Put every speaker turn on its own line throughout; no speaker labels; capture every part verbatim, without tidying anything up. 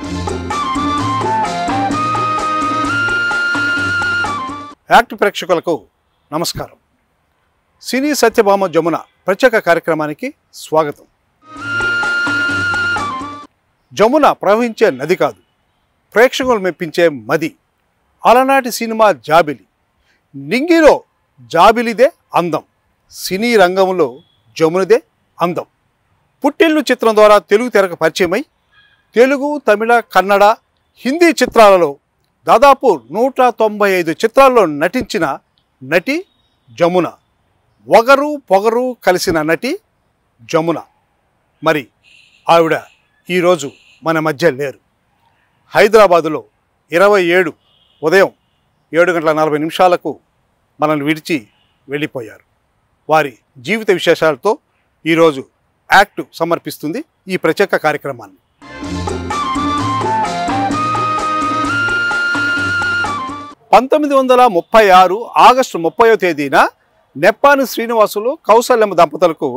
Act ప్రేక్షకులకు నమస్కారం. సినీ సత్యభామ జమున ప్రత్యేక కార్యక్రమానికి స్వాగతం. జమున ప్రవహించే నది కాదు, ప్రేక్షకులు మెప్పించే మది. అలనాటి సినిమా జాబిలి, నింగిలో జాబిలిదే అందం, సినీ రంగంలో జమునదే అందం. పుట్టిల్లు చిత్రం ద్వారా తెలుగు తెరకు పరిచయమై తెలుగు, తమిళ, కన్నడ, హిందీ చిత్రాలలో దాదాపు నూట తొంభై ఐదు చిత్రాల్లో నటించిన నటి జమున. వగరు పొగరు కలిసిన నటి జమున. మరి ఆవిడ ఈరోజు మన మధ్య లేరు. హైదరాబాదులో ఇరవై ఏడు ఉదయం ఏడు గంటల నలభై నిమిషాలకు మనల్ని విడిచి వెళ్ళిపోయారు. వారి జీవిత విశేషాలతో ఈరోజు యాక్ట్ సమర్పిస్తుంది ఈ ప్రత్యేక కార్యక్రమాన్ని. పంతొమ్మిది వందల ముప్పై ఆరు ఆగస్టు ముప్పైవ తేదీన నెప్పాని శ్రీనివాసులు కౌసల్యమ్మ దంపతులకు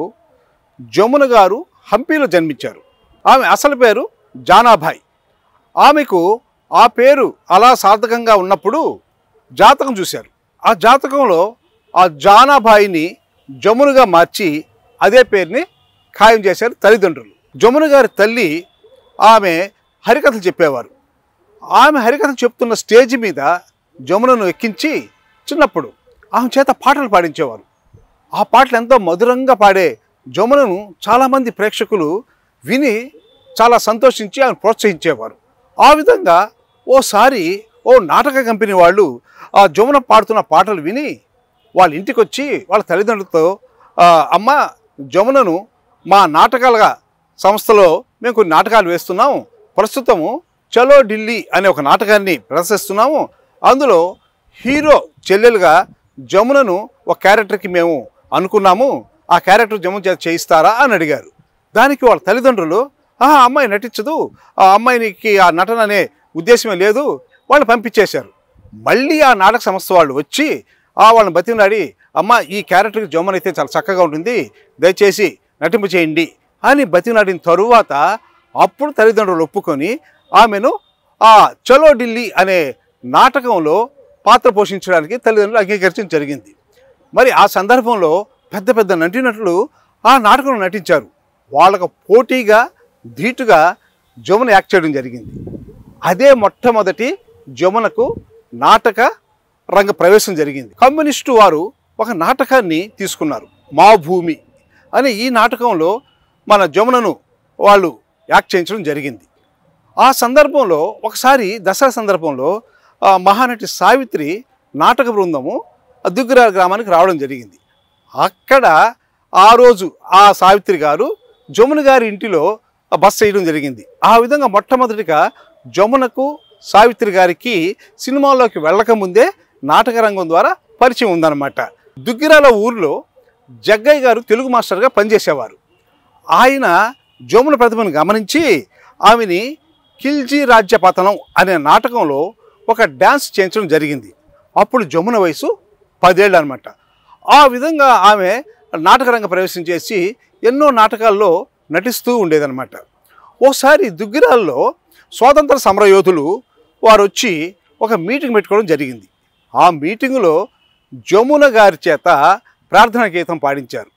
జమున గారు హంపీలో జన్మించారు. ఆమె అసలు పేరు జానాబాయి. ఆమెకు ఆ పేరు అలా సార్థకంగా ఉన్నప్పుడు జాతకం చూశారు. ఆ జాతకంలో ఆ జానాబాయిని జమునగా మార్చి అదే పేరుని ఖాయం చేశారు తల్లిదండ్రులు. జమున గారి తల్లి ఆమె హరికథలు చెప్పేవారు. ఆమె హరికథలు చెప్తున్న స్టేజ్ మీద జమునను ఎక్కించి చిన్నప్పుడు ఆమె చేత పాటలు పాడించేవారు. ఆ పాటలు ఎంతో మధురంగా పాడే జమునను చాలామంది ప్రేక్షకులు విని చాలా సంతోషించి ఆమెను ప్రోత్సహించేవారు. ఆ విధంగా ఓసారి ఓ నాటక కంపెనీ వాళ్ళు ఆ జమున పాడుతున్న పాటలు విని వాళ్ళ ఇంటికి వచ్చి వాళ్ళ తల్లిదండ్రులతో, అమ్మ జమునను మా నాటకాల సంస్థలో మేము కొన్ని నాటకాలు వేస్తున్నాము, ప్రస్తుతము చలో ఢిల్లీ అనే ఒక నాటకాన్ని ప్రదర్శిస్తున్నాము, అందులో హీరో చెల్లెలుగా జమునను ఒక క్యారెక్టర్కి మేము అనుకున్నాము, ఆ క్యారెక్టర్ జమున చేత చేయిస్తారా అని అడిగారు. దానికి వాళ్ళ తల్లిదండ్రులు, ఆహా అమ్మాయి నటించదు, ఆ అమ్మాయికి ఆ నటన అనే ఉద్దేశమే లేదు, వాళ్ళు పంపించేశారు. మళ్ళీ ఆ నాటక సంస్థ వాళ్ళు వచ్చి ఆ వాళ్ళని బతిమలాడి, అమ్మ ఈ క్యారెక్టర్కి జమున అయితే చాలా చక్కగా ఉంటుంది, దయచేసి నటింపు చేయండి అని బతిమలాడిన తరువాత అప్పుడు తల్లిదండ్రులు ఒప్పుకొని ఆమెను ఆ చలో ఢిల్లీ అనే నాటకంలో పాత్ర పోషించడానికి తల్లిదండ్రులు అంగీకరించడం జరిగింది. మరి ఆ సందర్భంలో పెద్ద పెద్ద నటీనటులు ఆ నాటకంలో నటించారు. వాళ్ళకు పోటీగా ధీటుగా జమున యాక్ట్ చేయడం జరిగింది. అదే మొట్టమొదటి జమునకు నాటక రంగ ప్రవేశం జరిగింది. కమ్యూనిస్టు వారు ఒక నాటకాన్ని తీసుకున్నారు, మా భూమి అని. ఈ నాటకంలో మన జమునను వాళ్ళు యాక్ట్ చేయించడం జరిగింది. ఆ సందర్భంలో ఒకసారి దసరా సందర్భంలో మహానటి సావిత్రి నాటక బృందము దుగ్గిరాల గ్రామానికి రావడం జరిగింది. అక్కడ ఆ రోజు ఆ సావిత్రి గారు జమున గారి ఇంటిలో బస చేయడం జరిగింది. ఆ విధంగా మొట్టమొదటిగా జమునకు సావిత్రి గారికి సినిమాల్లోకి వెళ్ళకముందే నాటక రంగం ద్వారా పరిచయం ఉందన్నమాట. దుగ్గిరాల ఊరిలో జగ్గయ్య గారు తెలుగు మాస్టర్గా పనిచేసేవారు. ఆయన జమున ప్రతిభను గమనించి ఆమెని ఖిల్జీ రాజ్యపతనం అనే నాటకంలో ఒక డ్యాన్స్ చేయించడం జరిగింది. అప్పుడు జమున వయసు పదేళ్ళు అనమాట. ఆ విధంగా ఆమె నాటకరంగ ప్రవేశం చేసి ఎన్నో నాటకాల్లో నటిస్తూ ఉండేదన్నమాట. ఓసారి దుగ్గిరాల్లో స్వాతంత్ర సమరయోధులు వారు వచ్చి ఒక మీటింగ్ పెట్టుకోవడం జరిగింది. ఆ మీటింగులో జమున గారి చేత ప్రార్థనా గీతం పాడించారు.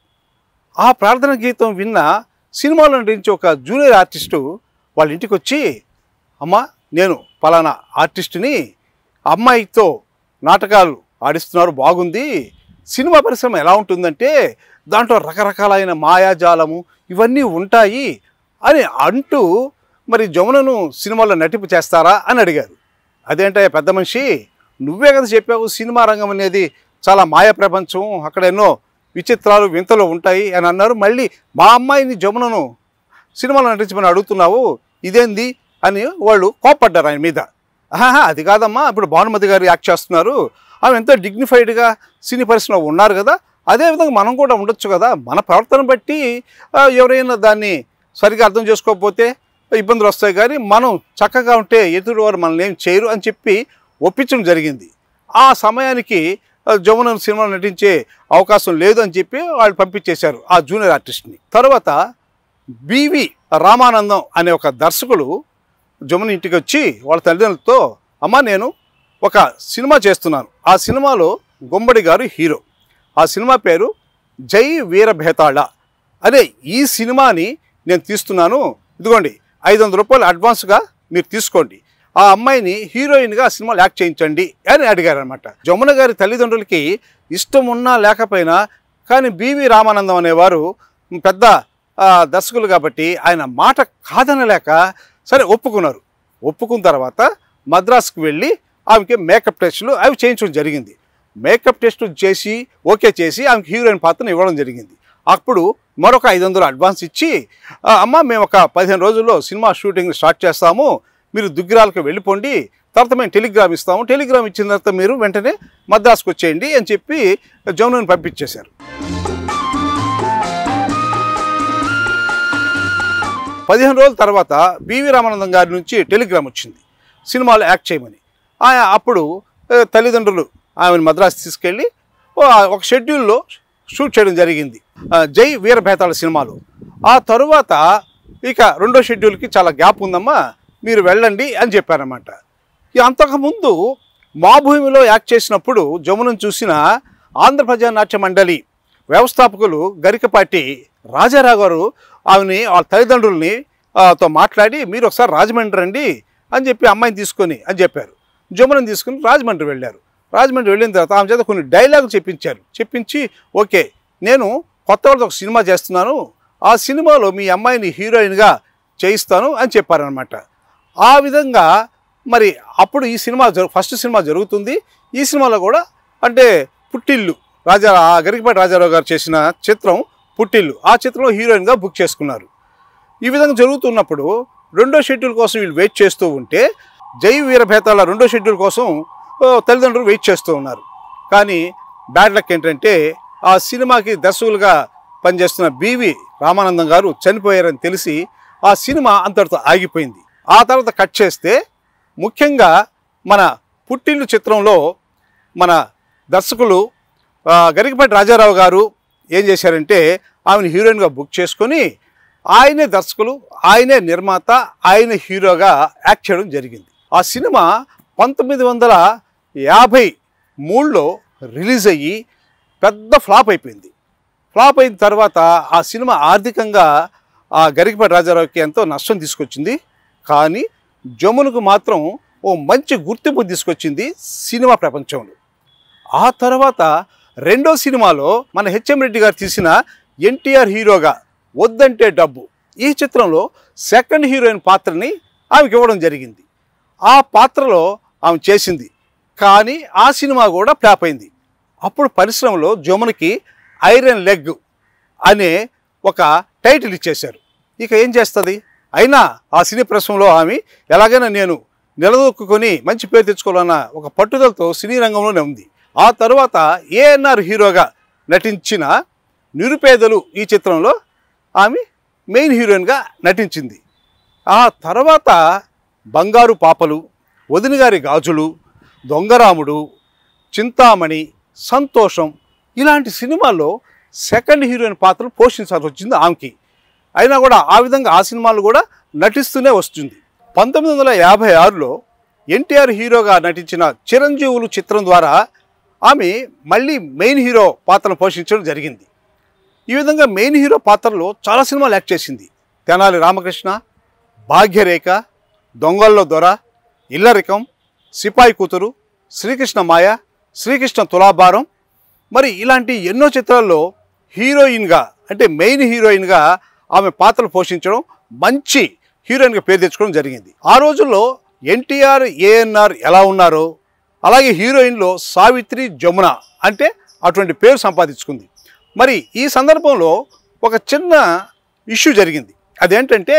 ఆ ప్రార్థనా గీతం విన్న సినిమాలో నటించే ఒక జూనియర్ ఆర్టిస్టు వాళ్ళ ఇంటికి వచ్చి, అమ్మ నేను పలానా ఆర్టిస్టుని, అమ్మాయితో నాటకాలు ఆడిస్తున్నారు, బాగుంది, సినిమా పరిశ్రమ ఎలా ఉంటుందంటే దాంట్లో రకరకాలైన మాయాజాలము ఇవన్నీ ఉంటాయి అని అంటూ మరి జమునను సినిమాలో నటింపు చేస్తారా అని అడిగారు. అదేంటయ్యా పెద్ద మనిషి, నువ్వే కదా చెప్పావు సినిమా రంగం అనేది చాలా మాయా ప్రపంచం, అక్కడ ఎన్నో విచిత్రాలు వింతలు ఉంటాయి అని అన్నారు. మళ్ళీ మా అమ్మాయిని జమునను సినిమాలో నటించమని అడుగుతున్నావు, ఇదేంది అని వాళ్ళు కోప్పడ్డారు ఆయన మీద. ఆహా అది కాదమ్మా, ఇప్పుడు భానుమతి గారు యాక్ట్ చేస్తున్నారు, ఆమె ఎంతో డిగ్నిఫైడ్గా సినీ పరిశ్రమలో ఉన్నారు కదా, అదేవిధంగా మనం కూడా ఉండొచ్చు కదా, మన ప్రవర్తన బట్టి ఎవరైనా దాన్ని సరిగా అర్థం చేసుకోకపోతే ఇబ్బందులు వస్తాయి, కానీ మనం చక్కగా ఉంటే ఎదురు వారు మనల్ని ఏం చేయరు అని చెప్పి ఒప్పించడం జరిగింది. ఆ సమయానికి జమున సినిమాలో నటించే అవకాశం లేదు అని చెప్పి వాళ్ళు పంపించేశారు ఆ జూనియర్ ఆర్టిస్ట్ని. తర్వాత బివి రామానందం అనే ఒక దర్శకుడు జమున ఇంటికి వచ్చి వాళ్ళ తల్లిదండ్రులతో, అమ్మ నేను ఒక సినిమా చేస్తున్నాను, ఆ సినిమాలో గుమ్మడి గారు హీరో, ఆ సినిమా పేరు జై వీర భేతాళ అదే, ఈ సినిమాని నేను తీస్తున్నాను, ఇదిగోండి ఐదు వందల రూపాయలు అడ్వాన్స్గా మీరు తీసుకోండి, ఆ అమ్మాయిని హీరోయిన్గా ఆ సినిమాలో యాక్ట్ చేయించండి అని అడిగారనమాట. జమున గారి తల్లిదండ్రులకి ఇష్టం ఉన్నా లేకపోయినా కానీ బివి రామానందం అనేవారు పెద్ద దర్శకులు కాబట్టి ఆయన మాట కాదనలేక సరే ఒప్పుకున్నారు. ఒప్పుకున్న తర్వాత మద్రాసుకు వెళ్ళి ఆమెకి మేకప్ టెస్టులు అవి చేయించడం జరిగింది. మేకప్ టెస్టులు చేసి ఓకే చేసి ఆమెకి హీరోయిన్ పాత్రను ఇవ్వడం జరిగింది. అప్పుడు మరొక ఐదు వందలు అడ్వాన్స్ ఇచ్చి, అమ్మ మేము ఒక పదిహేను రోజుల్లో సినిమా షూటింగ్ స్టార్ట్ చేస్తాము, మీరు దుగ్గిరాలకు వెళ్ళిపోండి, తర్వాత మేము టెలిగ్రామ్ ఇస్తాము, టెలిగ్రామ్ ఇచ్చిన తర్వాత మీరు వెంటనే మద్రాసుకు వచ్చేయండి అని చెప్పి జమునని పంపించేశారు. పదిహేను రోజుల తర్వాత బివి రామానందం గారి నుంచి టెలిగ్రామ్ వచ్చింది సినిమాలో యాక్ట్ చేయమని. అప్పుడు తల్లిదండ్రులు ఆమెను మద్రాసు తీసుకెళ్ళి ఒక షెడ్యూల్లో షూట్ చేయడం జరిగింది జై వీర భేతాళ సినిమాలో. ఆ తరువాత ఇక రెండో షెడ్యూల్కి చాలా గ్యాప్ ఉందమ్మా, మీరు వెళ్ళండి అని చెప్పారన్నమాట. అంతకుముందు మా భూమిలో యాక్ట్ చేసినప్పుడు జమునను చూసిన ఆంధ్ర ప్రజా నాట్య మండలి వ్యవస్థాపకులు గరికపాటి రాజారావు గారు ఆమెని వాళ్ళ తల్లిదండ్రుల్ని తో మాట్లాడి మీరు ఒకసారి రాజమండ్రి రండి అని చెప్పి అమ్మాయిని తీసుకొని అని చెప్పారు. జమునని తీసుకుని రాజమండ్రి వెళ్ళారు. రాజమండ్రి వెళ్ళిన తర్వాత ఆమె చేత కొన్ని డైలాగులు చెప్పించారు. చెప్పించి ఓకే నేను కొత్త వాళ్ళతో ఒక సినిమా చేస్తున్నాను, ఆ సినిమాలో మీ అమ్మాయిని హీరోయిన్గా చేయిస్తాను అని చెప్పారనమాట. ఆ విధంగా మరి అప్పుడు ఈ సినిమా ఫస్ట్ సినిమా జరుగుతుంది. ఈ సినిమాలో కూడా అంటే పుట్టిల్లు రాజా గరికపాటి రాజారావు గారు చేసిన చిత్రం పుట్టిల్లు, ఆ చిత్రంలో హీరోయిన్గా బుక్ చేసుకున్నారు. ఈ విధంగా జరుగుతున్నప్పుడు రెండో షెడ్యూల్ కోసం వీళ్ళు వెయిట్ చేస్తూ ఉంటే జై వీర భేతాళ రెండో షెడ్యూల్ కోసం తల్లిదండ్రులు వెయిట్ చేస్తూ ఉన్నారు. కానీ బ్యాడ్ లక్ ఏంటంటే ఆ సినిమాకి దర్శకులుగా పనిచేస్తున్న బివి రామానందం గారు చనిపోయారని తెలిసి ఆ సినిమా అంతటితో ఆగిపోయింది. ఆ తర్వాత కట్ చేస్తే ముఖ్యంగా మన పుట్టిల్లు చిత్రంలో మన దర్శకులు గరికపాటి రాజారావు గారు ఏం చేశారంటే ఆమెను హీరోయిన్గా బుక్ చేసుకొని ఆయనే దర్శకులు, ఆయనే నిర్మాత, ఆయన హీరోగా యాక్ట్ చేయడం జరిగింది. ఆ సినిమా పంతొమ్మిది వందల యాభై మూడులో రిలీజ్ అయ్యి పెద్ద ఫ్లాప్ అయిపోయింది. ఫ్లాప్ అయిన తర్వాత ఆ సినిమా ఆర్థికంగా ఆ గరికపాటి రాజారావుకి ఎంతో నష్టం తీసుకొచ్చింది. కానీ జమునకు మాత్రం ఓ మంచి గుర్తింపు తీసుకొచ్చింది సినిమా ప్రపంచంలో. ఆ తర్వాత రెండో సినిమాలో మన హెచ్ఎం రెడ్డి గారు తీసిన ఎన్టీఆర్ హీరోగా వద్దంటే డబ్బు, ఈ చిత్రంలో సెకండ్ హీరోయిన్ పాత్రని ఆమెకి ఇవ్వడం జరిగింది. ఆ పాత్రలో ఆమె చేసింది, కానీ ఆ సినిమా కూడా ఫ్లాప్ అయింది. అప్పుడు పరిశ్రమలో జమునకి ఐరన్ లెగ్ అనే ఒక టైటిల్ ఇచ్చేశారు. ఇక ఏం చేస్తుంది? అయినా ఆ సినీ పరిశ్రమలో ఆమె ఎలాగైనా నేను నిలదొక్కుని మంచి పేరు తెచ్చుకోవాలన్న ఒక పట్టుదలతో సినీ రంగంలోనే ఉంది. ఆ తర్వాత ఏఎన్ఆర్ హీరోగా నటించిన నిరుపేదలు ఈ చిత్రంలో ఆమె మెయిన్ హీరోయిన్గా నటించింది. ఆ తర్వాత బంగారు పాపలు, వదినగారి గాజులు, దొంగరాముడు, చింతామణి, సంతోషం ఇలాంటి సినిమాల్లో సెకండ్ హీరోయిన్ పాత్రలు పోషించాల్సి వచ్చింది ఆమెకి. అయినా కూడా ఆ విధంగా ఆ సినిమాలు కూడా నటిస్తూనే వస్తుంది. పంతొమ్మిది వందల యాభై ఆరులో ఎన్టీఆర్ హీరోగా నటించిన చిరంజీవులు చిత్రం ద్వారా ఆమె మళ్ళీ మెయిన్ హీరో పాత్రను పోషించడం జరిగింది. ఈ విధంగా మెయిన్ హీరో పాత్రలో చాలా సినిమాలు యాక్ట్ చేసింది. తెనాలి రామకృష్ణ, భాగ్యరేఖ, దొంగల్లో దొర, ఇల్లరికం, సిపాయి కూతురు, శ్రీకృష్ణ మాయ, శ్రీకృష్ణ తులాభారం, మరి ఇలాంటి ఎన్నో చిత్రాల్లో హీరోయిన్గా అంటే మెయిన్ హీరోయిన్గా ఆమె పాత్రలు పోషించడం, మంచి హీరోయిన్గా పేరు తెచ్చుకోవడం జరిగింది. ఆ రోజుల్లో ఎన్టీఆర్ ఏఎన్ఆర్ ఎలా ఉన్నారో అలాగే హీరోయిన్లో సావిత్రి జమున అంటే అటువంటి పేరు సంపాదించుకుంది. మరి ఈ సందర్భంలో ఒక చిన్న ఇష్యూ జరిగింది. అదేంటంటే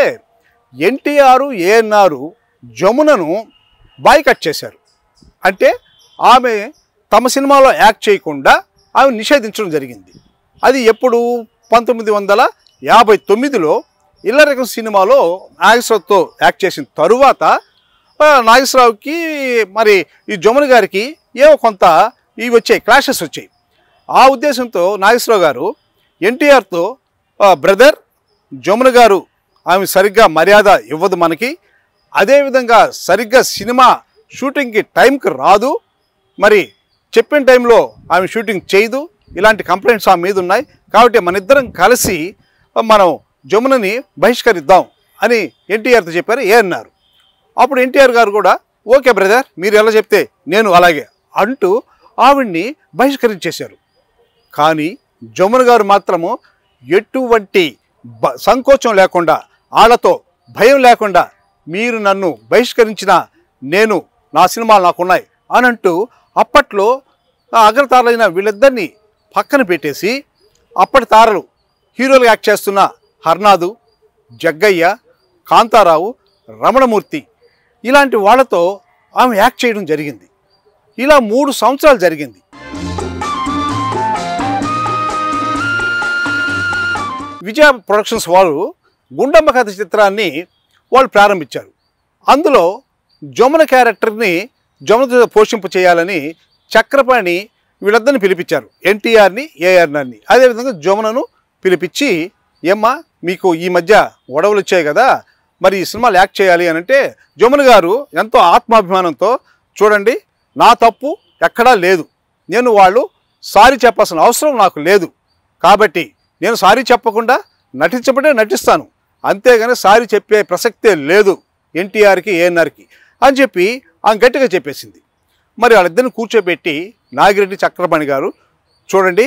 ఎన్టీఆర్ ఏఎన్ఆర్ జమునను బాయ్కట్ చేశారు. అంటే ఆమె తమ సినిమాలో యాక్ట్ చేయకుండా ఆమె నిషేధించడం జరిగింది. అది ఎప్పుడు పంతొమ్మిది వందల యాభై తొమ్మిదిలో ఇల్లరికం సినిమాలో నాగేశ్వరరావుతో యాక్ట్ చేసిన తరువాత నాగేశ్వరరావుకి మరి ఈ జమున గారికి ఏవో కొంత ఇవి వచ్చాయి, క్లాషెస్ వచ్చాయి. ఆ ఉద్దేశంతో నాగేశ్వరరావు గారు ఎన్టీఆర్తో బ్రదర్ జమున గారు ఆమె సరిగ్గా మర్యాద ఇవ్వదు మనకి, అదేవిధంగా సరిగ్గా సినిమా షూటింగ్కి టైంకి రాదు, మరి చెప్పిన టైంలో ఆమె షూటింగ్ చేయదు, ఇలాంటి కంప్లైంట్స్ ఆమె మీద ఉన్నాయి. కాబట్టి మన ఇద్దరం కలిసి మనం జమునని బహిష్కరిద్దాం అని ఎన్టీఆర్తో చెప్పారు, ఏ అన్నారు. అప్పుడు ఎన్టీఆర్ గారు కూడా ఓకే బ్రదర్, మీరు ఎలా చెప్తే నేను అలాగే అంటూ ఆవిడ్ని బహిష్కరించేశారు. కానీ జమున గారు మాత్రము ఎటువంటి బ సంకోచం లేకుండా, ఆళ్లతో భయం లేకుండా, మీరు నన్ను బహిష్కరించినా నేను నా సినిమాలు నాకున్నాయి అని అంటూ అప్పట్లో అగ్రతారలైన వీళ్ళిద్దరినీ పక్కన పెట్టేసి అప్పటి తారలు హీరోలు యాక్ట్ చేస్తున్న హర్నాథు, జగ్గయ్య, కాంతారావు, రమణమూర్తి ఇలాంటి వాళ్ళతో ఆమె యాక్ట్ చేయడం జరిగింది. ఇలా మూడు సంవత్సరాలు జరిగింది. విజయ ప్రొడక్షన్స్ వాళ్ళు గుండమ్మ కథ చిత్రాన్ని వాళ్ళు ప్రారంభించారు. అందులో జమున క్యారెక్టర్ని జమునతో పోషింపు చేయాలని చక్రపాణి వీళ్ళిద్దరిని పిలిపించారు, ఎన్టీఆర్ని, ఏఆర్ని. అదేవిధంగా జమునను పిలిపించి, ఏమ్మా మీకు ఈ మధ్య గొడవలు వచ్చాయి కదా, మరి ఈ సినిమాలు యాక్ట్ చేయాలి అని అంటే జమున గారు ఎంతో ఆత్మాభిమానంతో, చూడండి నా తప్పు ఎక్కడా లేదు, నేను వాళ్ళు సారీ చెప్పాల్సిన అవసరం నాకు లేదు, కాబట్టి నేను సారీ చెప్పకుండా నటించబడే నటిస్తాను, అంతేగాని సారీ చెప్పే ప్రసక్తే లేదు ఎన్టీఆర్కి, ఏఎన్ఆర్కి అని చెప్పి ఆమె గట్టిగా చెప్పేసింది. మరి వాళ్ళిద్దరిని కూర్చోబెట్టి నాగిరెడ్డి, చక్రపాణి గారు, చూడండి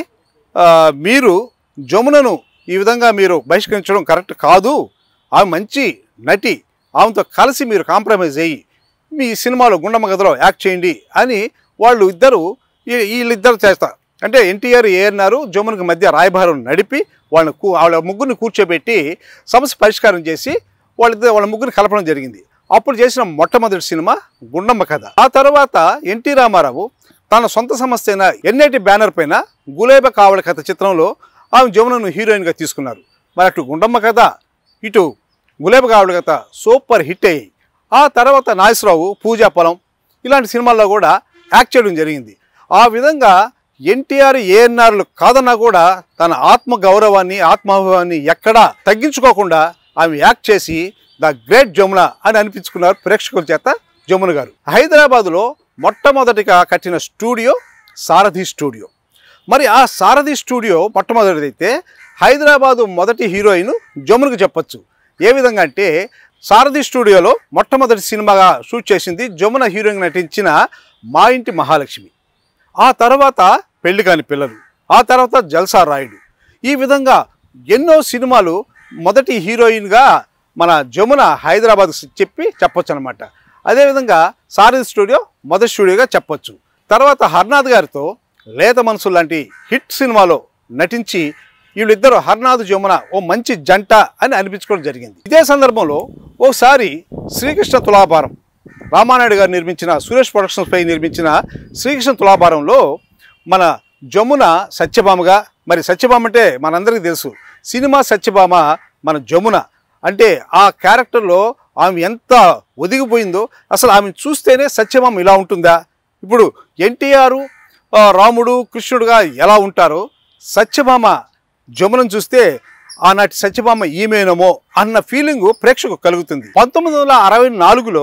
మీరు జమునను ఈ విధంగా మీరు బహిష్కరించడం కరెక్ట్ కాదు, ఆమె మంచి నటి, ఆమెతో కలిసి మీరు కాంప్రమైజ్ అయ్యి మీ సినిమాలో గుండమ్మ కథలో యాక్ట్ చేయండి అని వాళ్ళు ఇద్దరు వీళ్ళిద్దరు చేస్తారు. అంటే ఎన్టీఆర్, ఏఎన్ఆర్ జమునకి మధ్య రాయబారం నడిపి వాళ్ళని వాళ్ళ ముగ్గురిని కూర్చోబెట్టి సమస్య పరిష్కారం చేసి వాళ్ళిద్దరు వాళ్ళ ముగ్గురిని కలపడం జరిగింది. అప్పుడు చేసిన మొట్టమొదటి సినిమా గుండమ్మ కథ. ఆ తర్వాత ఎన్టీ రామారావు తన సొంత సంస్థ అయిన ఎన్ఐటి బ్యానర్ పైన గులేబ కావళ కథ చిత్రంలో ఆమె జమునను హీరోయిన్గా తీసుకున్నారు. మరి అటు గుండమ్మ కథ, ఇటు గులేబ కావళ కథ సూపర్ హిట్ అయ్యాయి. ఆ తర్వాత నాగేశ్వరరావు, పూజా పొలం ఇలాంటి సినిమాల్లో కూడా యాక్ట్ చేయడం జరిగింది. ఆ విధంగా ఎన్టీఆర్, ఏఎన్ఆర్లు కాదన్నా కూడా తన ఆత్మ గౌరవాన్ని, ఆత్మాభిమానాన్ని ఎక్కడా తగ్గించుకోకుండా ఆమె యాక్ట్ చేసి ద గ్రేట్ జమున అని అనిపించుకున్నారు ప్రేక్షకుల చేత జమున గారు. హైదరాబాదులో మొట్టమొదటిగా కట్టిన స్టూడియో సారథి స్టూడియో. మరి ఆ సారథి స్టూడియో మొట్టమొదటిదైతే హైదరాబాదు మొదటి హీరోయిన్ జమునకు చెప్పచ్చు. ఏ విధంగా అంటే సారథి స్టూడియోలో మొట్టమొదటి సినిమాగా షూట్ చేసింది జమున హీరోయిన్ నటించిన మా ఇంటి మహాలక్ష్మి. ఆ తర్వాత పెళ్లి కాని పిల్లలు, ఆ తర్వాత జల్సా రాయుడు. ఈ విధంగా ఎన్నో సినిమాలు మొదటి హీరోయిన్గా మన జమున హైదరాబాద్ చెప్పి చెప్పొచ్చు అనమాట. అదేవిధంగా సారథి స్టూడియో మొదటి స్టూడియోగా చెప్పొచ్చు. తర్వాత హర్నాథ్ గారితో లేత మనసు లాంటి హిట్ సినిమాలో నటించి వీళ్ళిద్దరూ హర్నాథ్, జమున ఓ మంచి జంట అని అనిపించుకోవడం జరిగింది. ఇదే సందర్భంలో ఓసారి శ్రీకృష్ణ తులాభారం, రామానాయుడు గారు నిర్మించిన, సురేష్ ప్రొడక్షన్స్ పై నిర్మించిన శ్రీకృష్ణ తులాభారంలో మన జమున సత్యభామగా, మరి సత్యభామ అంటే మనందరికీ తెలుసు, సినిమా సత్యభామ మన జమున. అంటే ఆ క్యారెక్టర్లో ఆమె ఎంత ఒదిగిపోయిందో, అసలు ఆమెను చూస్తేనే సత్యభామ ఇలా ఉంటుందా, ఇప్పుడు ఎన్టీఆర్ రాముడు కృష్ణుడుగా ఎలా ఉంటారో సత్యభామ జమునను చూస్తే ఆనాటి సత్యభామ ఈమెనమో అన్న ఫీలింగు ప్రేక్షకులకు కలుగుతుంది. పంతొమ్మిది వందల అరవై నాలుగులో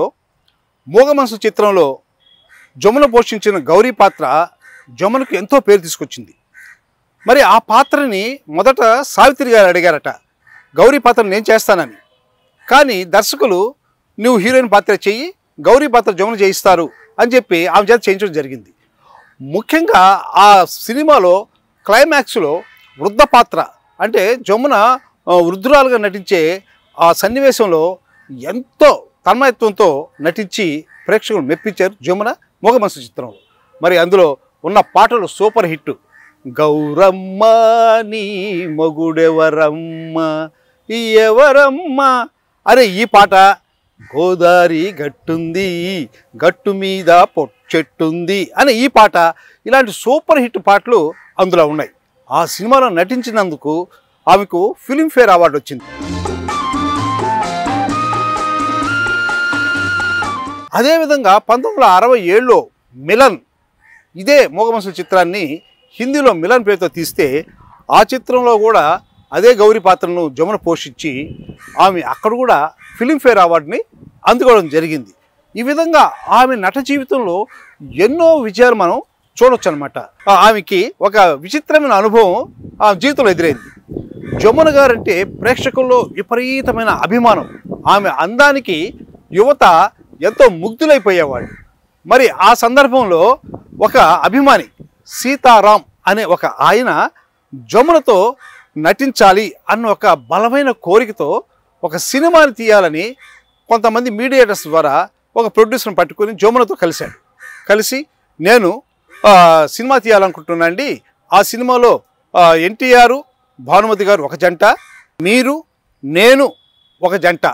మూగమనసు చిత్రంలో జమున పోషించిన గౌరీ పాత్ర జమునకు ఎంతో పేరు తీసుకొచ్చింది. మరి ఆ పాత్రని మొదట సావిత్రి గారు అడిగారట, గౌరీ పాత్ర నేను చేస్తానని. కానీ దర్శకులు నువ్వు హీరోయిన్ పాత్ర చెయ్యి, గౌరీ పాత్ర జమున చేయిస్తారు అని చెప్పి ఆమె చేత చేయించడం జరిగింది. ముఖ్యంగా ఆ సినిమాలో క్లైమాక్స్లో వృద్ధ పాత్ర అంటే జమున వృద్ధురాలుగా నటించే ఆ సన్నివేశంలో ఎంతో తన్మయత్వంతో నటించి ప్రేక్షకులు మెప్పించారు జమున మూగమనసు చిత్రంలో. మరి అందులో ఉన్న పాటలు సూపర్ హిట్. గౌరమ్మ నీ మొగుడెవరమ్మ ఎవరమ్మ అరే ఈ పాట, గోదారి గట్టుంది గట్టు మీద పొచ్చెట్టుంది అనే ఈ పాట, ఇలాంటి సూపర్ హిట్ పాటలు అందులో ఉన్నాయి. ఆ సినిమాలో నటించినందుకు ఆమెకు ఫిలింఫేర్ అవార్డు వచ్చింది. అదేవిధంగా పంతొమ్మిది వందల అరవై ఏడులో మిలన్, ఇదే మూగమనసు చిత్రాన్ని హిందీలో మిలన్ పేరుతో తీస్తే ఆ చిత్రంలో కూడా అదే గౌరీ పాత్రను జమున పోషించి ఆమె అక్కడ కూడా ఫిలింఫేర్ అవార్డుని అందుకోవడం జరిగింది. ఈ విధంగా ఆమె నట జీవితంలో ఎన్నో విజయాలు మనం చూడొచ్చు అనమాట. ఆమెకి ఒక విచిత్రమైన అనుభవం ఆ జీవితంలో ఎదురైంది. జమున గారంటే ప్రేక్షకుల్లో విపరీతమైన అభిమానం. ఆమె అందానికి యువత ఎంతో ముగ్ధులైపోయేవాళ్ళు. మరి ఆ సందర్భంలో ఒక అభిమాని సీతారాం అనే ఒక ఆయన జమునతో నటించాలి అన్న ఒక బలమైన కోరికతో ఒక సినిమాని తీయాలని కొంతమంది మీడియేటర్స్ ద్వారా ఒక ప్రొడ్యూసర్ని పట్టుకొని జమునతో కలిశాడు. కలిసి నేను సినిమా తీయాలనుకుంటున్నా అండి, ఆ సినిమాలో ఎన్టీఆర్ భానుమతి గారు ఒక జంట, మీరు నేను ఒక జంట.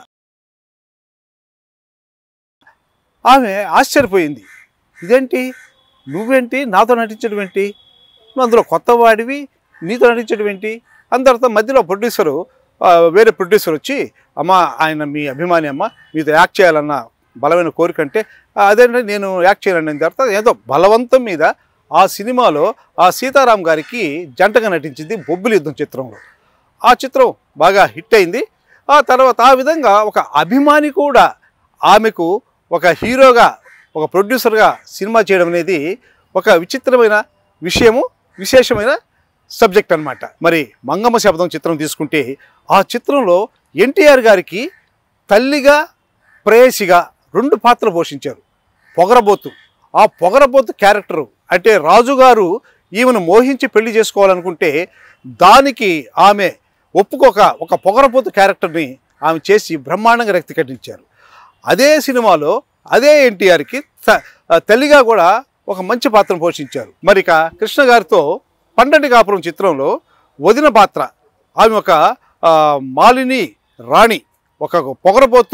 ఆమె ఆశ్చర్యపోయింది. ఇదేంటి, నువ్వేంటి నాతో నటించడం ఏంటి, నువ్వు అందులో కొత్త వాడివి నీతో నటించడం ఏంటి? అంత తర్వాత మధ్యలో ప్రొడ్యూసరు వేరే ప్రొడ్యూసర్ వచ్చి, అమ్మ ఆయన మీ అభిమాని అమ్మ, మీతో యాక్ట్ చేయాలన్న బలమైన కోరిక అంటే అదేంటే నేను యాక్ట్ చేయాలని తర్వాత ఏదో బలవంతం మీద ఆ సినిమాలో ఆ సీతారాం గారికి జంటగా నటించింది బొబ్బిలి యుద్ధం చిత్రంలో. ఆ చిత్రం బాగా హిట్ అయింది. ఆ తర్వాత ఆ విధంగా ఒక అభిమాని కూడా ఆమెకు ఒక హీరోగా ఒక ప్రొడ్యూసర్గా సినిమా చేయడం అనేది ఒక విచిత్రమైన విషయము, విశేషమైన సబ్జెక్ట్ అన్నమాట. మరి మంగమ్మ శబ్దం చిత్రం తీసుకుంటే ఆ చిత్రంలో ఎన్టీఆర్ గారికి తల్లిగా ప్రేయసిగా రెండు పాత్రలు పోషించారు. పొగరబోతు, ఆ పొగరబోతు క్యారెక్టరు అంటే రాజుగారు ఈమెను మోహించి పెళ్లి చేసుకోవాలనుకుంటే దానికి ఆమె ఒప్పుకోక ఒక పొగరబోతు క్యారెక్టర్ని ఆమె చేసి బ్రహ్మాండంగా వ్యక్తీకరించారు. అదే సినిమాలో అదే ఎన్టీఆర్కి తల్లిగా కూడా ఒక మంచి పాత్రను పోషించారు. మరి ఇక కృష్ణ గారితో పండంటి కాపురం చిత్రంలో వదిన పాత్ర, ఆమె ఒక మాలిని రాణి, ఒక పొగరబోతు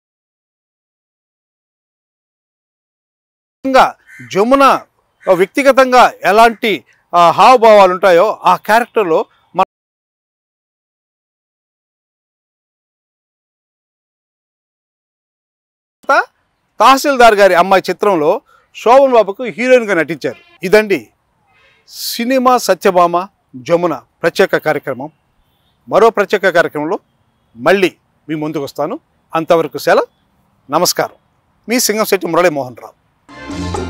జమున వ్యక్తిగతంగా ఎలాంటి హావభావాలు ఉంటాయో ఆ క్యారెక్టర్లో మన తహసీల్దార్ గారి అమ్మాయి చిత్రంలో శోభన్ బాబుకు హీరోయిన్గా నటించారు. ఇదండి సినిమా సత్యభామ జమున ప్రత్యేక కార్యక్రమం. మరో ప్రత్యేక కార్యక్రమంలో మళ్ళీ మీ ముందుకు వస్తాను. అంతవరకు సెలవు, నమస్కారం. మీ సింగంశెట్టి మురళీ మోహన్ రావు.